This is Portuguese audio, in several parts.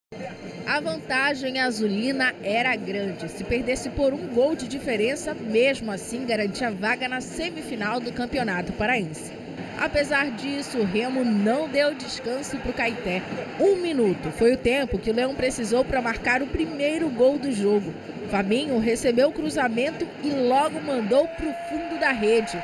A vantagem azulina era grande. Se perdesse por um gol de diferença, mesmo assim garantia vaga na semifinal do Campeonato Paraense. Apesar disso, o Remo não deu descanso para o Caeté. 1 minuto foi o tempo que o Leão precisou para marcar o primeiro gol do jogo. Fabinho recebeu o cruzamento e logo mandou para o fundo da rede.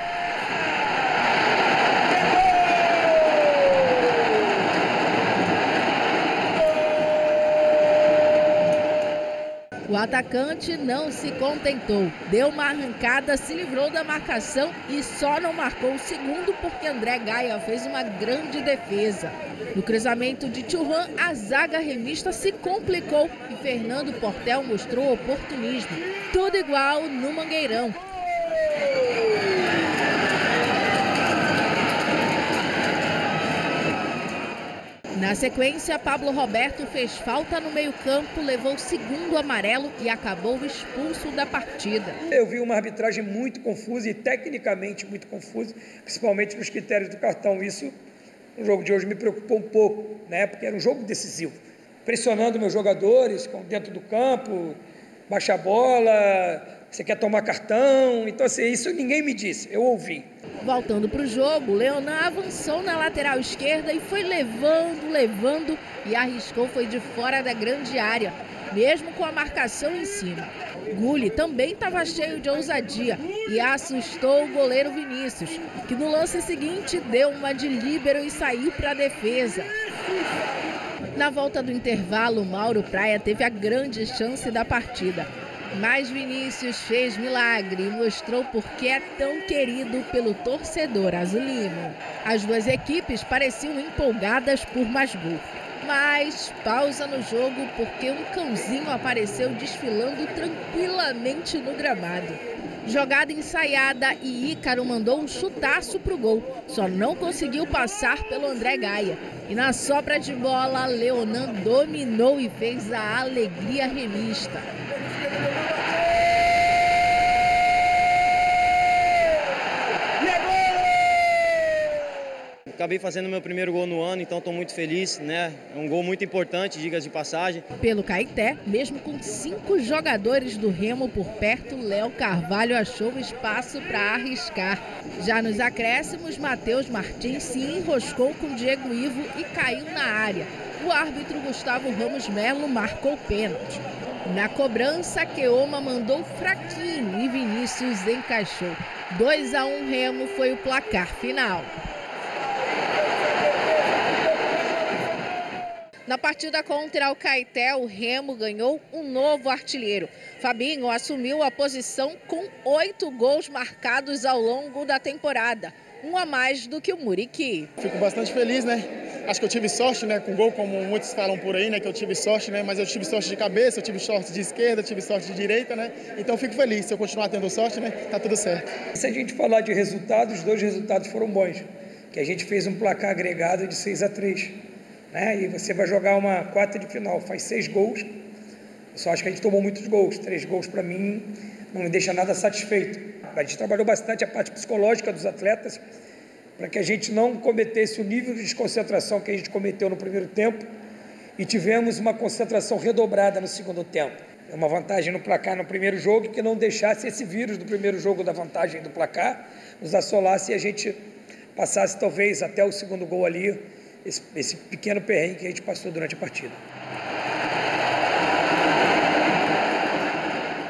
O atacante não se contentou, deu uma arrancada, se livrou da marcação e só não marcou o segundo porque André Gaia fez uma grande defesa. No cruzamento de Thuram, a zaga remista se complicou e Fernando Portel mostrou oportunismo. Tudo igual no Mangueirão. Na sequência, Pablo Roberto fez falta no meio-campo, levou o segundo amarelo e acabou expulso da partida. Eu vi uma arbitragem muito confusa e tecnicamente muito confusa, principalmente nos critérios do cartão. Isso, no jogo de hoje, me preocupou um pouco, né? Porque era um jogo decisivo. Pressionando meus jogadores dentro do campo, baixa a bola, você quer tomar cartão. Então, assim, isso ninguém me disse, eu ouvi. Voltando para o jogo, Leonan avançou na lateral esquerda e foi levando e arriscou, foi de fora da grande área, mesmo com a marcação em cima. Gulli também estava cheio de ousadia e assustou o goleiro Vinícius, que no lance seguinte deu uma de líbero e saiu para a defesa. Na volta do intervalo, Mauro Praia teve a grande chance da partida. Mas Vinícius fez milagre e mostrou por que é tão querido pelo torcedor azulino. As duas equipes pareciam empolgadas por mais gol. Mas pausa no jogo porque um cãozinho apareceu desfilando tranquilamente no gramado. Jogada ensaiada e Ícaro mandou um chutaço pro gol. Só não conseguiu passar pelo André Gaia. E na sobra de bola, Leonan dominou e fez a alegria remista. Acabei fazendo meu primeiro gol no ano, então estou muito feliz, né? É um gol muito importante, diga-se de passagem. Pelo Caeté, mesmo com 5 jogadores do Remo por perto, Léo Carvalho achou espaço para arriscar. Já nos acréscimos, Matheus Martins se enroscou com Diego Ivo e caiu na área. O árbitro Gustavo Ramos Melo marcou o pênalti. Na cobrança, Keoma mandou fraquinho e Vinícius encaixou. 2-1 Remo foi o placar final. Na partida contra o Caeté, o Remo ganhou um novo artilheiro. Fabinho assumiu a posição com 8 gols marcados ao longo da temporada, um a mais do que o Muriqui. Fico bastante feliz, né? Acho que eu tive sorte, né, com gol, como muitos falam por aí, né, que eu tive sorte, né, mas eu tive sorte de cabeça, eu tive sorte de esquerda, tive sorte de direita, né? Então fico feliz, se eu continuar tendo sorte, né, tá tudo certo. Se a gente falar de resultados, os 2 resultados foram bons, que a gente fez um placar agregado de 6-3. Né? E você vai jogar uma quarta de final, faz 6 gols, eu só acho que a gente tomou muitos gols, 3 gols para mim não me deixa nada satisfeito. A gente trabalhou bastante a parte psicológica dos atletas, para que a gente não cometesse o nível de desconcentração que a gente cometeu no primeiro tempo e tivemos uma concentração redobrada no segundo tempo. É uma vantagem no placar no primeiro jogo, que não deixasse esse vírus do primeiro jogo da vantagem do placar nos assolasse e a gente passasse talvez até o segundo gol ali, esse pequeno perrengue que a gente passou durante a partida.